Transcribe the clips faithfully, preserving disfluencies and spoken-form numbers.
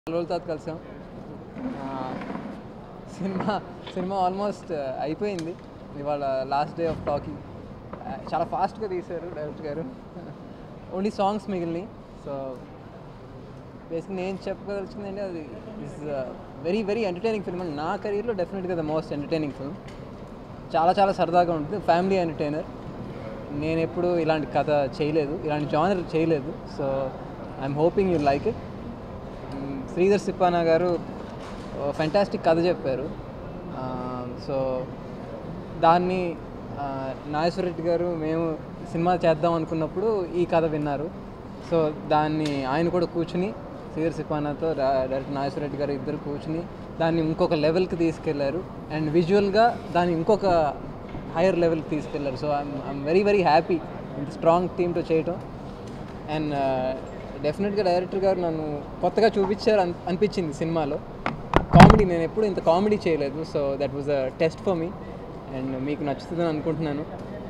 రోజుల తర్వాత కలిసాం. సినిమా సినిమా ఆల్మోస్ట్ అయిపోయింది. ఇవాళ లాస్ట్ డే ఆఫ్ టాకింగ్. చాలా ఫాస్ట్గా తీశారు డైరెక్టర్ గారు. Only songs మిగిలినాయి. సో బేసిక్గా నేను చెప్పదలుచుకుందంటే అది is very very entertaining film అండి. నా కెరీర్లో డెఫినెట్గా ద మోస్ట్ ఎంటర్టైనింగ్ ఫిల్మ్. చాలా చాలా సరదాగా ఉంటుంది. Family entertainer. నేను ఎప్పుడు ఇలాంటి కథ చేయలేదు, ఇలాంటి జానర్ చేయలేదు. So I'm hoping you like it. Sridhar Sippana గారు ఫెంటాస్టిక్ కథ చెప్పారు. సో దాన్ని నాగేశ్వర రెడ్డి గారు మేము సినిమా చేద్దాం అనుకున్నప్పుడు ఈ కథ విన్నారు. సో దాన్ని ఆయన కూడా కూర్చుని శ్రీధర్ సిప్పానాతో డైరెక్టర్ నాగేశ్వర రెడ్డి గారు ఇద్దరు కూర్చుని దాన్ని ఇంకొక లెవెల్కి తీసుకెళ్లారు. అండ్ విజువల్గా దాన్ని ఇంకొక హైయర్ లెవెల్కి తీసుకెళ్లారు. So I'm I'm very very happy ఇంత స్ట్రాంగ్ టీమ్తో చేయటం. అండ్ డెఫినెట్గా డైరెక్టర్ గారు నన్ను కొత్తగా చూపించారు అని అనిపించింది సినిమాలో. కామెడీ నేను ఎప్పుడు ఇంత కామెడీ చేయలేదు. So that was a test for me. And మీకు నచ్చుతుందని అనుకుంటున్నాను.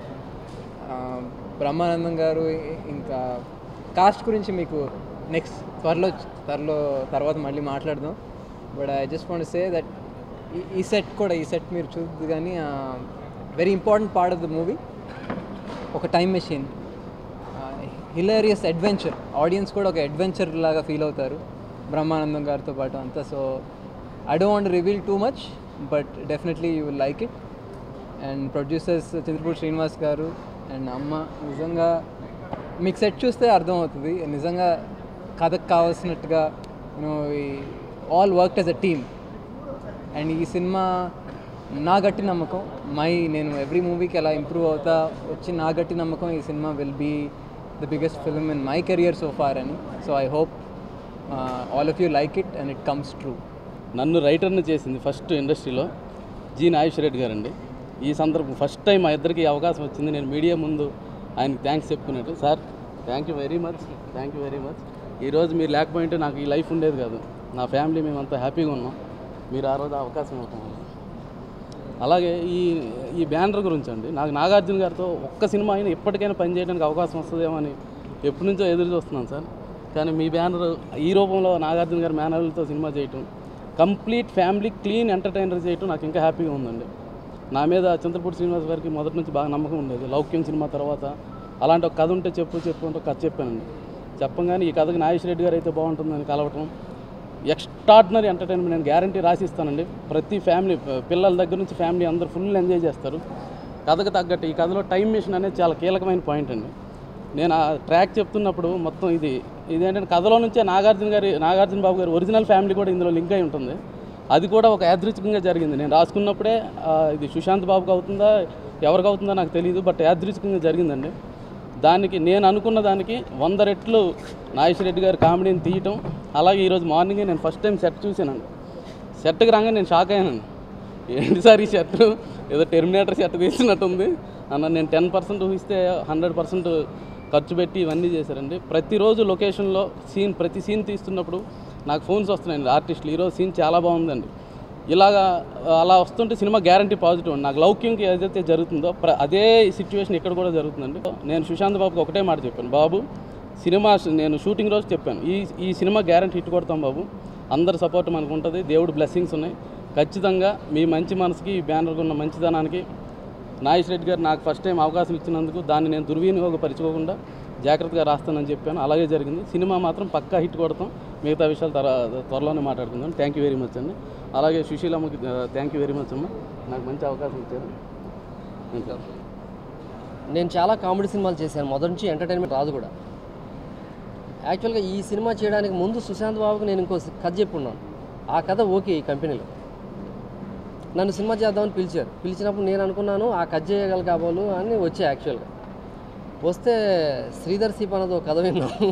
బ్రహ్మానందం గారు ఇంకా కాస్ట్ గురించి మీకు నెక్స్ట్ త్వరలో త్వరలో తర్వాత మళ్ళీ మాట్లాడదాం. But I just want say that ఈ సెట్ కూడా ఈ సెట్ మీరు చూద్దు కానీ very important part of the movie ఒక time machine, hilarious adventure. Audience కూడా ఒక అడ్వెంచర్ లాగా ఫీల్ అవుతారు బ్రహ్మానందం గారితో పాటు అంతా. So I don't want reveal too much but definitely you will like it. And producers Chintapudi Srinivas గారు అండ్ అమ్మ, నిజంగా మీకు సెట్ చూస్తే అర్థమవుతుంది. నిజంగా కథకు కావాల్సినట్టుగా you know all work as a team. And ఈ సినిమా నా గట్టి నమ్మకం, మై నేను ఎవ్రీ మూవీకి ఎలా ఇంప్రూవ్ అవుతా వచ్చి నా గట్టి నమ్మకం ఈ cinema will be the biggest film in my career so far అని. So I hope all of you like it and it comes true. నన్ను రైటర్ని చేసింది ఫస్ట్ ఇండస్ట్రీలో జి నాగేశ్వర రెడ్డి గారండి. ఈ సందర్భం ఫస్ట్ టైం మా ఇద్దరికి అవకాశం వచ్చింది. నేను మీడియా ముందు ఆయనకి థ్యాంక్స్ చెప్పుకున్నట్టు. Sir thank you very much, thank you very much. ఈరోజు మీరు లేకపోయింటే నాకు ఈ లైఫ్ ఉండేది కాదు. నా ఫ్యామిలీ మేమంతా హ్యాపీగా ఉన్నాం. మీరు ఆ రోజు అవకాశం ఇవ్వటం. అలాగే ఈ ఈ బ్యానర్ గురించి అండి, నాకు నాగార్జున గారితో ఒక్క సినిమా అయినా ఇప్పటికైనా పనిచేయడానికి అవకాశం వస్తుందేమో అని ఎప్పటి నుంచో ఎదురు చూస్తున్నాను సార్. కానీ మీ బ్యానర్ ఈ రూపంలో నాగార్జున గారి మేనర్లతో సినిమా చేయటం, కంప్లీట్ ఫ్యామిలీ క్లీన్ ఎంటర్టైనర్ చేయటం నాకు ఇంకా హ్యాపీగా ఉందండి. నా మీద చింతపూడి శ్రీనివాస్ గారికి మొదటి నుంచి బాగా నమ్మకం ఉండేది. లౌక్యం సినిమా తర్వాత అలాంటి ఒక కథ ఉంటే చెప్పు చెప్పు అంటే కథ చెప్పానండి. చెప్పగానే ఈ కథకి నాగేశ్వర రెడ్డి గారు అయితే బాగుంటుందని కలవటం, ఎక్స్ట్రాడినరీ ఎంటర్టైన్మెంట్ నేను గ్యారంటీ రాసిస్తానండి. ప్రతి ఫ్యామిలీ పిల్లల దగ్గర నుంచి ఫ్యామిలీ అందరూ ఫుల్ ఎంజాయ్ చేస్తారు. కథకు తగ్గట్టు ఈ కథలో టైం మెషిన్ అనేది చాలా కీలకమైన పాయింట్ అండి. నేను ఆ ట్రాక్ చెప్తున్నప్పుడు మొత్తం ఇది ఇదేంటంటే కథలో నుంచే నాగార్జున గారి నాగార్జున బాబు గారి ఒరిజినల్ ఫ్యామిలీ కూడా ఇందులో లింక్ అయి ఉంటుంది. అది కూడా ఒక యాదృచ్ఛికంగా జరిగింది. నేను రాసుకున్నప్పుడే ఇది సుశాంత్ బాబుకి అవుతుందా ఎవరికి అవుతుందో నాకు తెలియదు, బట్ యాదృచ్ఛికంగా జరిగిందండి. దానికి నేను అనుకున్న దానికి వంద రెట్లు నాగేశ్వర రెడ్డి గారు కామెడీని తీయటం. అలాగే ఈరోజు మార్నింగే నేను ఫస్ట్ టైం సెట్ చూశానండి. సెట్కి రాగానే నేను షాక్ అయ్యానండి. ఏంటి సార్ ఈ షర్ట్ ఏదో టెర్మినేటర్ షర్ట్ తీసినట్టుంది అన్న. నేను టెన్ పర్సెంట్ ఊహిస్తే హండ్రెడ్ పర్సెంట్ ఖర్చు పెట్టి ఇవన్నీ చేశారండి. ప్రతిరోజు లొకేషన్లో సీన్ ప్రతి సీన్ తీస్తున్నప్పుడు నాకు ఫోన్స్ వస్తున్నాయండి ఆర్టిస్టులు, ఈరోజు సీన్ చాలా బాగుందండి. ఇలాగా అలా వస్తుంటే సినిమా గ్యారంటీ పాజిటివ్ అండి. నాకు లౌక్యంకి ఏదైతే జరుగుతుందో అదే సిచ్యువేషన్ ఇక్కడ కూడా జరుగుతుందండి. నేను సుశాంత్ బాబుకి ఒకటే మాట చెప్పాను, బాబు సినిమా నేను షూటింగ్ రోజు చెప్పాను, ఈ ఈ సినిమా గ్యారంటీ హిట్ కొడతాం బాబు, అందరి సపోర్ట్ మనకు ఉంటుంది, దేవుడు బ్లెస్సింగ్స్ ఉన్నాయి. ఖచ్చితంగా మీ మంచి మనసుకి ఈ బ్యానర్కి ఉన్న మంచిదనానికి నాగేశ్వర రెడ్డి గారు నాకు ఫస్ట్ టైం అవకాశం ఇచ్చినందుకు దాన్ని నేను దుర్వినియోగపరచుకోకుండా జాగ్రత్తగా రాస్తానని చెప్పాను. అలాగే జరిగింది. సినిమా మాత్రం పక్కా హిట్ కొడతాం. మిగతా విషయాలు త్వర త్వరలోనే మాట్లాడుకుందాం. థ్యాంక్ యూ వెరీ మచ్ అండి. అలాగే సుశీలమ్మకి థ్యాంక్ యూ వెరీ మచ్ అమ్మ, నాకు మంచి అవకాశం ఇచ్చారు. ఇంకా నేను చాలా కామెడీ సినిమాలు చేశాను, మొదటి నుంచి ఎంటర్టైన్మెంట్ రాదు కూడా. యాక్చువల్గా ఈ సినిమా చేయడానికి ముందు సుశాంత్ బాబుకి నేను ఇంకో కథ చెప్పున్నాను. ఆ కథ ఓకే ఈ కంపెనీలో నన్ను సినిమా చేద్దామని పిలిచారు. పిలిచినప్పుడు నేను అనుకున్నాను ఆ కథ చేయగల కాబోలు అని వచ్చాయి. యాక్చువల్గా వస్తే శ్రీధర్ సిప్పానాతో కథ విన్నాను.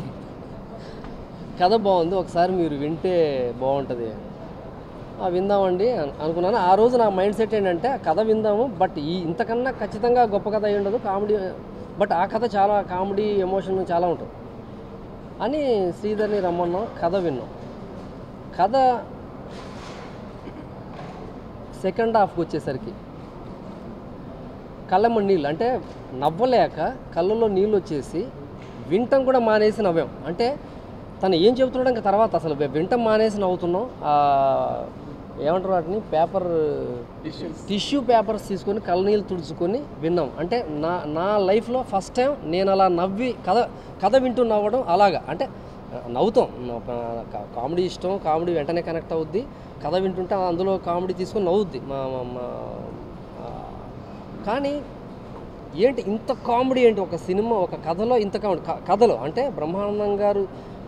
కథ బాగుంది, ఒకసారి మీరు వింటే బాగుంటుంది విందామండి అనుకున్నాను. ఆ రోజు నా మైండ్ సెట్ ఏంటంటే కథ విందాము, బట్ ఈ ఇంతకన్నా ఖచ్చితంగా గొప్ప కథ అయి ఉండదు కామెడీ, బట్ ఆ కథ చాలా కామెడీ ఎమోషన్ చాలా ఉంటుంది అని శ్రీధర్ని రమ్మన్నాం. కథ విన్నాం. కథ సెకండ్ హాఫ్కి వచ్చేసరికి కళ్ళమ్మ నీళ్ళు అంటే నవ్వలేక కళ్ళల్లో నీళ్ళు వచ్చేసి వింటం కూడా మానేసి నవ్వాం. అంటే తను ఏం చెబుతున్నాడు ఇంకా తర్వాత అసలు వింటం మానేసి నవ్వుతున్నాం. ఏమంటారు వాటిని, పేపర్ టిష్యూ పేపర్స్ తీసుకొని కళ్ళనీళ్ళు తుడుచుకొని విన్నాం. అంటే నా నా లైఫ్లో ఫస్ట్ టైం నేను అలా నవ్వి కథ కథ వింటూ నవ్వడం. అలాగా అంటే నవ్వుతాం, కామెడీ ఇష్టం, కామెడీ వెంటనే కనెక్ట్ అవుద్ది. కథ వింటుంటే అందులో కామెడీ తీసుకొని నవ్వుద్ది మా కానీ ఏంటి ఇంత కామెడీ ఏంటి ఒక సినిమా ఒక కథలో ఇంత కామెడీ కథలో అంటే బ్రహ్మానందం గారు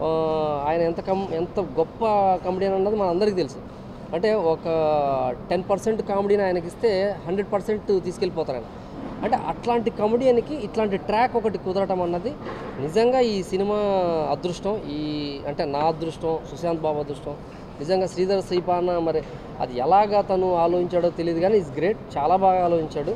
ఆయన ఎంత కం ఎంత గొప్ప కామెడియన్ అన్నది మన అందరికీ తెలుసు. అంటే ఒక టెన్ పర్సెంట్ కామెడీని ఆయనకి ఇస్తే హండ్రెడ్ పర్సెంట్ తీసుకెళ్ళిపోతారు ఆయన. అంటే అట్లాంటి కామెడియన్కి ఇట్లాంటి ట్రాక్ ఒకటి కుదరటం అన్నది నిజంగా ఈ సినిమా అదృష్టం. ఈ అంటే నా అదృష్టం, సుశాంత్ బాబు అదృష్టం. నిజంగా శ్రీధర్ శ్రీపాన మరి అది ఎలాగా తను ఆలోచించాడో తెలియదు కానీ ఇట్స్ గ్రేట్, చాలా బాగా ఆలోచించాడు.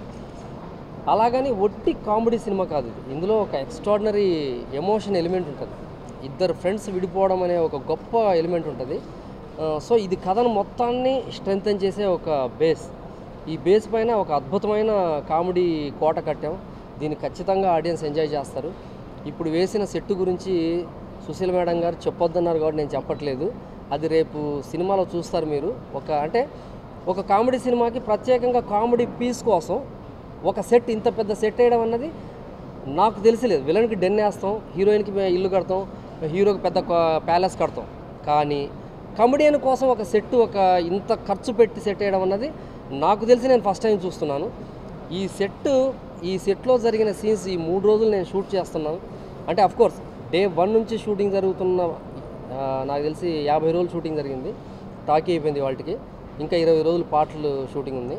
అలాగని ఒట్టి కామెడీ సినిమా కాదు ఇది. ఇందులో ఒక ఎక్స్ట్రాడినరీ ఎమోషన్ ఎలిమెంట్ ఉంటుంది. ఇద్దరు ఫ్రెండ్స్ విడిపోవడం అనే ఒక గొప్ప ఎలిమెంట్ ఉంటుంది. సో ఇది కథను మొత్తాన్ని స్ట్రెంగ్తన్ చేసే ఒక బేస్. ఈ బేస్ పైన ఒక అద్భుతమైన కామెడీ కోట కట్టాం. దీన్ని ఖచ్చితంగా ఆడియన్స్ ఎంజాయ్ చేస్తారు. ఇప్పుడు వేసిన సెట్టు గురించి సుశీల్ మేడం గారు చెప్పొద్దన్నారు కాబట్టి నేను చెప్పట్లేదు. అది రేపు సినిమాలో చూస్తారు మీరు. ఒక అంటే ఒక కామెడీ సినిమాకి ప్రత్యేకంగా కామెడీ పీస్ కోసం ఒక సెట్, ఇంత పెద్ద సెట్ వేయడం అన్నది నాకు తెలిసలేదు. విలన్కి డెన్ వేస్తాం, హీరోయిన్కి ఇల్లు కడతాం, హీరోకి పెద్ద ప్యాలెస్ కడతాం. కానీ కామెడియన్ కోసం ఒక సెట్, ఒక ఇంత ఖర్చు పెట్టి సెట్ వేయడం అన్నది నాకు తెలిసి నేను ఫస్ట్ టైం చూస్తున్నాను. ఈ సెట్ ఈ సెట్లో జరిగిన సీన్స్ ఈ మూడు రోజులు నేను షూట్ చేస్తున్నాను. అంటే అఫ్కోర్స్ డే వన్ నుంచి షూటింగ్ జరుగుతున్న నాకు తెలిసి యాభై రోజులు షూటింగ్ జరిగింది. టాకీ అయిపోయింది వాళ్ళకి. ఇంకా ఇరవై రోజులు పాటలు షూటింగ్ ఉంది.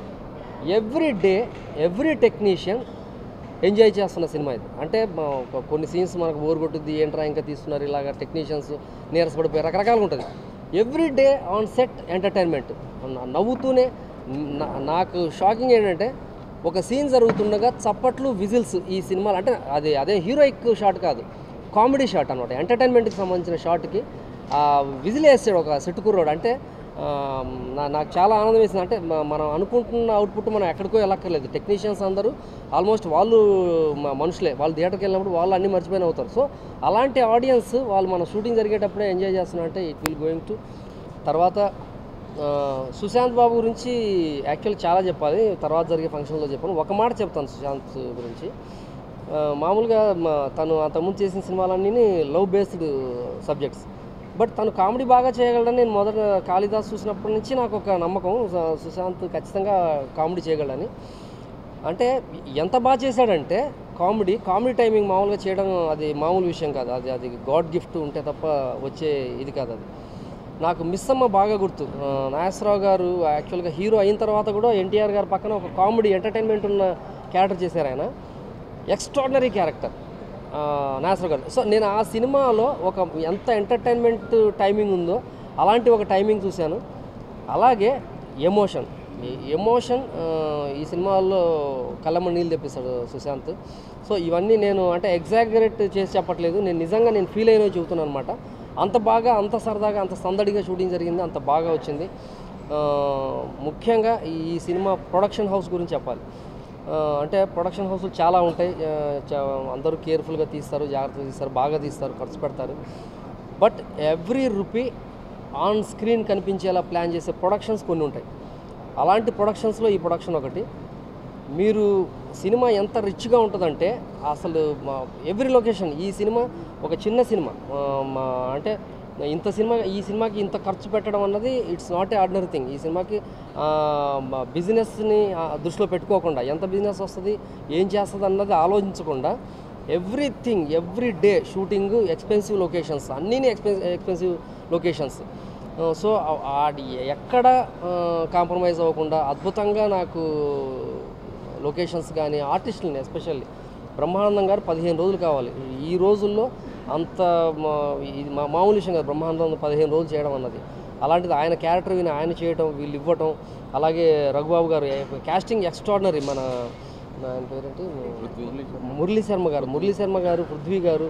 Every day every technician enjoy చేస్తున్న సినిమా ఇది. అంటే కొన్ని సీన్స్ మనకు బోర్ కొట్టుద్ది, ఏంట్రా ఇంకా తీస్తున్నారు ఇలాగ టెక్నీషియన్స్ నీరసపడిపోయి రకరకాలుగా ఉంటుంది. Every day on set entertainment, నవ్వుతూనే. నాకు షాకింగ్ ఏంటంటే ఒక సీన్ జరుగుతుండగా చప్పట్లు, విజిల్స్ ఈ సినిమాలు. అంటే అది అదే హీరోయిక్ షాట్ కాదు, కామెడీ షాట్ అనమాట. ఎంటర్టైన్మెంట్కి సంబంధించిన షాట్కి విజిల్ వేస్తాడు ఒక సెట్ కుర్రోడు. అంటే నాకు చాలా ఆనందం వేసింది. అంటే మనం అనుకుంటున్న అవుట్పుట్ మనం ఎక్కడికో వెళ్ళక్కర్లేదు. టెక్నీషియన్స్ అందరూ ఆల్మోస్ట్ వాళ్ళు మనుషులే. వాళ్ళు థియేటర్కి వెళ్ళినప్పుడు వాళ్ళు అన్నీ మర్చిపోయిన అవుతారు. సో అలాంటి ఆడియన్స్ వాళ్ళు మన షూటింగ్ జరిగేటప్పుడే ఎంజాయ్ చేస్తున్నారంటే ఇట్ విల్ గోయింగ్ టు. తర్వాత సుశాంత్ బాబు గురించి యాక్చువల్లీ చాలా చెప్పాలి, తర్వాత జరిగే ఫంక్షన్లో చెప్పాను. ఒక మాట చెప్తాను సుశాంత్ గురించి. మామూలుగా తను అంతకుముందు చేసిన సినిమాలన్నీ లవ్ బేస్డ్ సబ్జెక్ట్స్. బట్ తను కామెడీ బాగా చేయగలడని నేను మొదట కాళిదాస్ చూసినప్పటి నుంచి నాకు ఒక నమ్మకం, సుశాంత్ ఖచ్చితంగా కామెడీ చేయగలడని. అంటే ఎంత బాగా చేశాడంటే కామెడీ కామెడీ టైమింగ్ మామూలుగా చేయడం అది మామూలు విషయం కాదు. అది అది గాడ్ గిఫ్ట్ ఉంటే తప్ప వచ్చే ఇది కాదు. అది నాకు మిస్ అమ్మ బాగా గుర్తు. నాగేశ్వరరావు గారు యాక్చువల్గా హీరో అయిన తర్వాత కూడా ఎన్టీఆర్ గారు పక్కన ఒక కామెడీ ఎంటర్టైన్మెంట్ ఉన్న క్యారెక్టర్ చేశారు ఆయన. ఎక్స్ట్రాడినరీ క్యారెక్టర్ నాగేశ్వరరావు గారు. సో నేను ఆ సినిమాలో ఒక ఎంత ఎంటర్టైన్మెంట్ టైమింగ్ ఉందో అలాంటి ఒక టైమింగ్ చూశాను. అలాగే ఎమోషన్ ఎమోషన్ ఈ సినిమాల్లో కళ్ళమ్మ నీళ్ళు తెప్పిస్తాడు సుశాంత్. సో ఇవన్నీ నేను అంటే ఎగ్జాగరేట్ చేసి చెప్పట్లేదు, నేను నిజంగా నేను ఫీల్ అయినవి చెబుతున్నాను అనమాట. అంత బాగా, అంత సరదాగా, అంత సందడిగా షూటింగ్ జరిగింది, అంత బాగా వచ్చింది. ముఖ్యంగా ఈ సినిమా ప్రొడక్షన్ హౌస్ గురించి చెప్పాలి. అంటే ప్రొడక్షన్ హౌస్లు చాలా ఉంటాయి, అందరూ కేర్ఫుల్గా తీస్తారు, జాగ్రత్తగా తీస్తారు, బాగా తీస్తారు, ఖర్చు పెడతారు. But every rupee on screen కనిపించేలా ప్లాన్ చేసే ప్రొడక్షన్స్ కొన్ని ఉంటాయి. అలాంటి ప్రొడక్షన్స్లో ఈ ప్రొడక్షన్ ఒకటి. మీరు సినిమా ఎంత రిచ్గా ఉంటుందంటే అసలు ఎవ్రీ లొకేషన్. ఈ సినిమా ఒక చిన్న సినిమా, అంటే ఇంత సినిమా ఈ సినిమాకి ఇంత ఖర్చు పెట్టడం అన్నది it's not a ordinary thing. ఈ సినిమాకి బిజినెస్ని దృష్టిలో పెట్టుకోకుండా ఎంత బిజినెస్ వస్తుంది, ఏం చేస్తుంది అన్నది ఆలోచించకుండా everything every day shooting, expensive locations, అన్నీ ఎక్స్పెన్ ఎక్స్పెన్సివ్ లొకేషన్స్. సో అది ఎక్కడ కాంప్రమైజ్ అవ్వకుండా అద్భుతంగా నాకు లొకేషన్స్ కానీ ఆర్టిస్టులని ఎస్పెషల్లీ బ్రహ్మానందం గారు పదిహేను రోజులు కావాలి ఈ రోజుల్లో. అంత ఇది మామూలు విషయం కాదు బ్రహ్మానందం పదిహేను రోజులు చేయడం అన్నది. అలాంటిది ఆయన క్యారెక్టర్ విని ఆయన చేయటం, వీళ్ళు ఇవ్వటం. అలాగే రఘుబాబు గారు కాస్టింగ్ ఎక్స్ట్రాడినరీ. మన ఆయన పేరేంటి, మురళీ శర్మ గారు మురళీ శర్మ గారు పృథ్వీ గారు,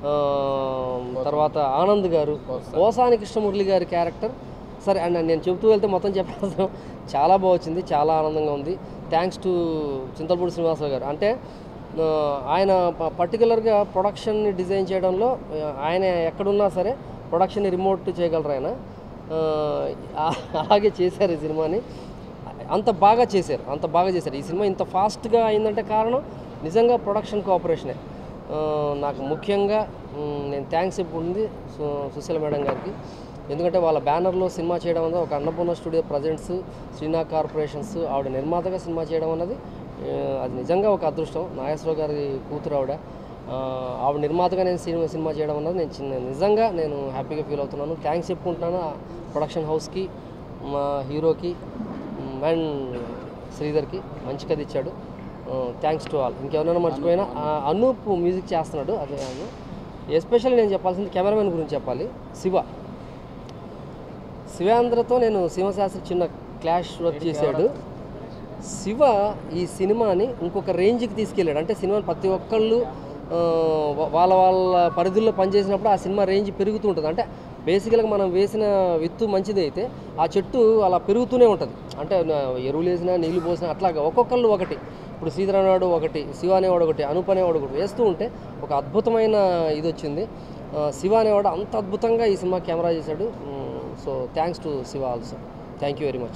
తర్వాత ఆనంద్ గారు, ఓసాని కృష్ణమురళి గారి క్యారెక్టర్. సరే అండ్ నేను చెబుతూ వెళ్తే మొత్తం చెప్పేస్తాం. చాలా బాగా వచ్చింది, చాలా ఆనందంగా ఉంది. థ్యాంక్స్ టు చింతలపూడి శ్రీనివాసరావు గారు. అంటే ఆ, ఆయన పర్టికులర్గా ప్రొడక్షన్ని డిజైన్ చేయడంలో ఆ, ఆయన ఎక్కడున్నా సరే ప్రొడక్షన్ని రిమోట్ చేయగలరు ఆయన. ఆ, అలాగే చేశారు ఈ సినిమాని. అంత బాగా చేశారు అంత బాగా చేశారు ఈ సినిమా ఇంత ఫాస్ట్గా అయిందంటే కారణం నిజంగా ప్రొడక్షన్ కోఆపరేషనే. ఆ, నాకు ముఖ్యంగా మ్, నేను థ్యాంక్స్ చెప్పుకుంది సు సుశీల మేడం గారికి. ఎందుకంటే వాళ్ళ బ్యానర్లో సినిమా చేయడం అన్నది ఒక Annapurna studio presents Srinath corporations ఆవిడ నిర్మాతగా సినిమా చేయడం అన్నది ఆ, అది నిజంగా ఒక అదృష్టం. నాగేశ్వరరావు గారి కూతురు ఆవిడ. ఆ, ఆవిడ నిర్మాతగా నేను సినిమా సినిమా చేయడం అన్నది నేను చిన్న నిజంగా నేను హ్యాపీగా ఫీల్ అవుతున్నాను. థ్యాంక్స్ చెప్పుకుంటున్నాను ఆ ప్రొడక్షన్ హౌస్కి, మా హీరోకి అండ్ శ్రీధర్కి మంచి కథ ఇచ్చాడు. Thanks to all. ఇంకెవరైనా మర్చిపోయినా ఆ, అనూప్ మ్యూజిక్ చేస్తున్నాడు. అదే ఎస్పెషల్లీ నేను చెప్పాల్సింది కెమెరామెన్ గురించి చెప్పాలి. శివ శివేంద్రతో నేను శివశాస్త్రి చిన్న క్లాష్ వర్క్ చేశాడు. శివ ఈ సినిమాని ఇంకొక రేంజ్కి తీసుకెళ్ళాడు. అంటే సినిమాని ప్రతి ఒక్కళ్ళు ఆ, వాళ్ళ వాళ్ళ పరిధుల్లో పనిచేసినప్పుడు ఆ సినిమా రేంజ్ పెరుగుతూ ఉంటుంది. అంటే బేసికల్గా మనం వేసిన విత్తు మంచిది అయితే ఆ చెట్టు అలా పెరుగుతూనే ఉంటుంది. అంటే ఎరువులు వేసినా నీళ్లు పోసినా అట్లాగా ఒక్కొక్కళ్ళు ఒకటి. ఇప్పుడు శ్రీధర్ అనేవాడు ఒకటి, శివ అనేవాడు ఒకటి, అనూప్ అనేవాడు ఒకటి వేస్తూ ఉంటే ఒక అద్భుతమైన ఇది వచ్చింది. శివ అనేవాడు అంత అద్భుతంగా ఈ సినిమా కెమెరా చేశాడు. So thanks to Shiva also. Thank you very much.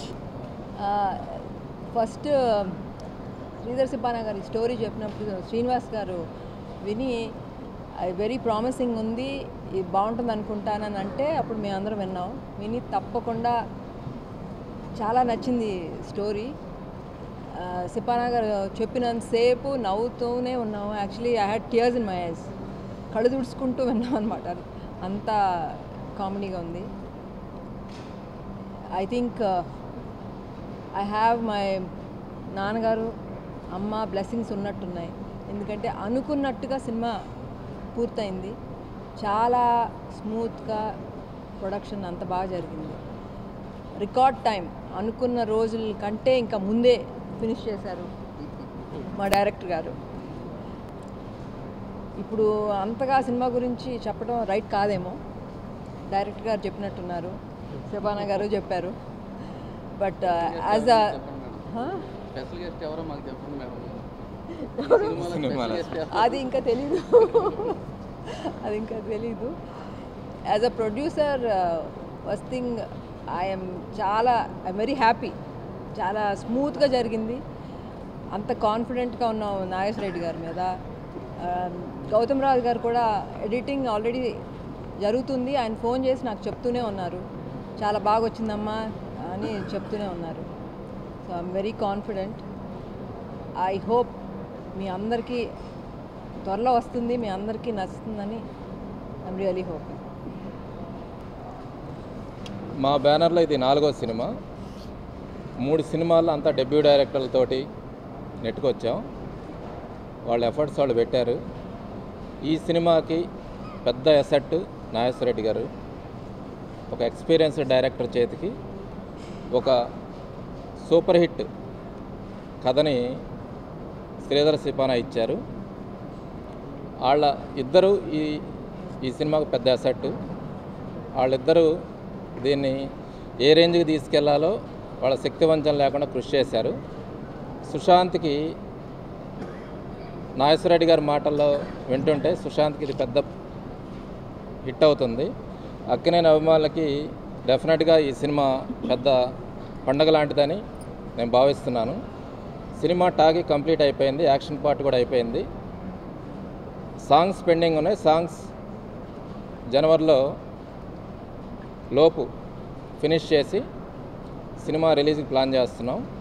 First Sridhar Sipana గారి స్టోరీ చెప్పినప్పుడు శ్రీనివాస్ గారు విని అది వెరీ ప్రామిసింగ్ ఉంది, ఇది బాగుంటుంది అనుకుంటానని అంటే అప్పుడు మేము అందరం విన్నాం. విని తప్పకుండా చాలా నచ్చింది స్టోరీ. సిపానా గారు చెప్పినంతసేపు నవ్వుతూనే ఉన్నాము. Actually I had tears in my eyes. కళ్ళు తుడుచుకుంటూ విన్నాం అనమాట. అంత కామెడీగా ఉంది. I think I have my నాన్నగారు అమ్మ బ్లెస్సింగ్స్ ఉన్నట్టున్నాయి. ఎందుకంటే అనుకున్నట్టుగా సినిమా పూర్తయింది. చాలా స్మూత్గా ప్రొడక్షన్ అంత బాగా జరిగింది. రికార్డ్ టైం అనుకున్న రోజుల కంటే ఇంకా ముందే ఫినిష్ చేశారు మా డైరెక్టర్ గారు. ఇప్పుడు అంతగా సినిమా గురించి చెప్పడం రైట్ కాదేమో. డైరెక్టర్ గారు చెప్పినట్టున్నారు, శబానా గారు చెప్పారు. But as a special guest ఎవరో మాకు చెప్పండి మేడం. అది ఇంకా తెలీదు అది ఇంకా తెలీదు. As a producer first thing I'm చాలా ఐఎమ్ వెరీ హ్యాపీ. చాలా స్మూత్గా జరిగింది. అంత కాన్ఫిడెంట్గా ఉన్నాం నాగేశ్వర రెడ్డి గారి మీద. గౌతమ్ రాజు గారు కూడా ఎడిటింగ్ ఆల్రెడీ జరుగుతుంది. ఆయన ఫోన్ చేసి నాకు చెప్తూనే ఉన్నారు, చాలా బాగా వచ్చిందమ్మా అని చెప్తూనే ఉన్నారు. So I'm very confident. I hope మీ అందరికీ త్వరలో వస్తుంది, మీ అందరికీ నచ్చుతుందని ఐఎమ్ రియలీ హోపింగ్. మా బ్యానర్లో ఇది నాలుగో సినిమా. మూడు సినిమాల్లో అంతా డెబ్యూ డైరెక్టర్లతోటి నెట్టుకొచ్చాం. వాళ్ళ ఎఫర్ట్స్ వాళ్ళు పెట్టారు. ఈ సినిమాకి పెద్ద ఎసెట్ నాగేశ్వర రెడ్డి గారు. ఒక ఎక్స్పీరియన్స్డ్ డైరెక్టర్ చేతికి ఒక సూపర్ హిట్ కథని శ్రీధర్ సిపానా ఇచ్చారు. వాళ్ళ ఇద్దరు ఈ ఈ సినిమాకు పెద్ద అసెట్. వాళ్ళిద్దరూ దీన్ని ఏ రేంజ్కి తీసుకెళ్లాలో వాళ్ళ శక్తివంచన లేకుండా కృషి చేశారు. సుశాంత్కి నాగేశ్వర రెడ్డి గారి మాటల్లో వింటుంటే సుశాంత్కి ఇది పెద్ద హిట్ అవుతుంది. అక్కినేని అభిమానులకి డెఫినెట్గా ఈ సినిమా పెద్ద పండగ లాంటిదని నేను భావిస్తున్నాను. సినిమా టాకి కంప్లీట్ అయిపోయింది, యాక్షన్ పార్ట్ కూడా అయిపోయింది. సాంగ్స్ పెండింగ్ ఉన్నాయి. సాంగ్స్ జనవరిలో లోపు ఫినిష్ చేసి సినిమా రిలీజ్కి ప్లాన్ చేస్తున్నాం.